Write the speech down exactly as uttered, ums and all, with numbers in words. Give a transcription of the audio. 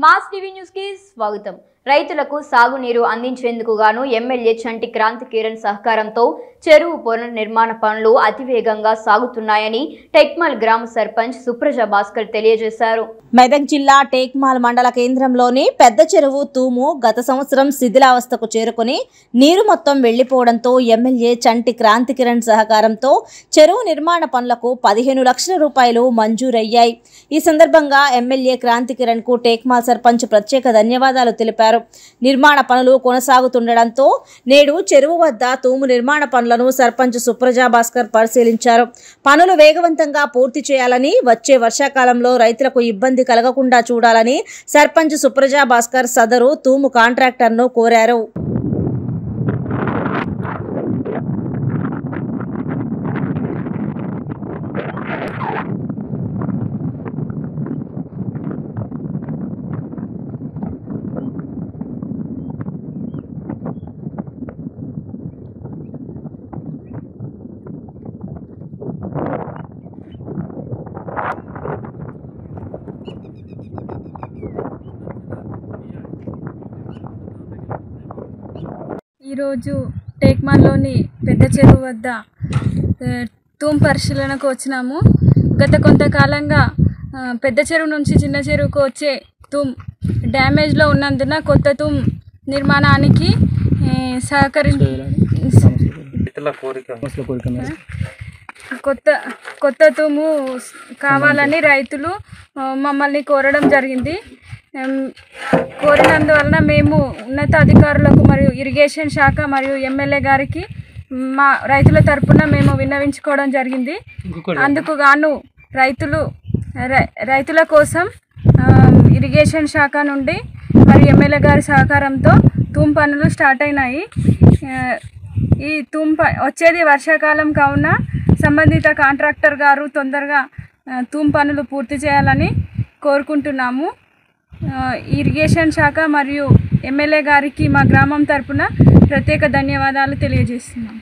Mass TV news కి స్వాగతం। రైతులకు సాగునీరు అందించేందుకు గాను ఎమ్మెల్యే చంటి క్రాంతి కిరణ్ సహకారంతో చెరువు పునర్నిర్మాణ పనులు అతివేగంగా సాగుతున్నాయని టెక్మాల్ గ్రామ సర్పంచ్ సుప్రజ భాస్కర్ తెలియజేశారు। మెదక్ జిల్లా టేక్మాల్ మండల కేంద్రంలోని పెద్ద చెరువు తూము గత సంవత్సరం శిథిలావస్థకు చేరుకుని నీరు మొత్తం వెళ్లిపోవడంతో ఎమ్మెల్యే చంటి క్రాంతి కిరణ్ సహకారంతో చెరువు నిర్మాణ పనులకు పదిహేను లక్షల రూపాయలు మంజూరయ్యాయి। ఈ సందర్భంగా ఎమ్మెల్యే క్రాంతి కిరణ్ కు టేక్మాల్ సర్పంచ్ ప్రత్యేక ధన్యవాదాలు తెలిపారు। నిర్మాణ పనులు కొనసాగుతుండడంతో నేడు చెరువు వద్ద తూము నిర్మాణ పనులను సర్పంచ్ సుప్రజ భాస్కర్ పరిశీలించారు। పనులు వేగవంతంగా పూర్తి చేయాలని, వచ్చే వర్షాకాలంలో రైతులకు ఇబ్బంది కలగకుండా చూడాలని సర్పంచ్ సుప్రజ భాస్కర్ సదరు తూము కాంట్రాక్టర్ను కోరారు। ఈరోజు టేక్మాల్లోని పెద్ద చెరువు వద్ద తూమ్ పరిశీలనకు వచ్చినాము। గత కొంతకాలంగా పెద్ద చెరువు నుంచి చిన్న చెరువుకు వచ్చే తూమ్ డ్యామేజ్లో ఉన్నందున కొత్త తూమ్ నిర్మాణానికి సహకరి కొత్త కొత్త తూము కావాలని రైతులు మమ్మల్ని కోరడం జరిగింది। కోరినందువలన మేము ఉన్నత అధికారులకు మరియు ఇరిగేషన్ శాఖ మరియు ఎమ్మెల్యే గారికి మా రైతుల తరపున మేము విన్నవించుకోవడం జరిగింది। అందుకు గాను రైతులు రైతుల కోసం ఇరిగేషన్ శాఖ నుండి మరియు ఎమ్మెల్యే గారి సహకారంతో తూమ్ పనులు స్టార్ట్ అయినాయి। ఈ తూమ్ వచ్చేది వర్షాకాలం కావున సంబంధిత కాంట్రాక్టర్ గారు తొందరగా తూమ్ పనులు పూర్తి చేయాలని కోరుకుంటున్నాము। ఇరిగేషన్ శాఖ మరియు ఎమ్మెల్యే గారికి మా గ్రామం తరపున ప్రత్యేక ధన్యవాదాలు తెలియజేస్తున్నాం।